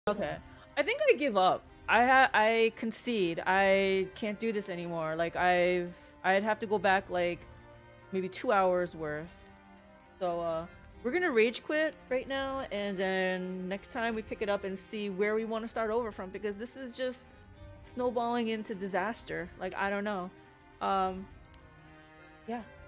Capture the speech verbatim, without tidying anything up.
Okay. I think I give up. I ha I concede. I can't do this anymore. Like I've I'd have to go back like maybe two hours worth. So uh we're gonna rage quit right now, and then next time we pick it up and see where we want to start over from, because this is just snowballing into disaster. Like I don't know. Um yeah.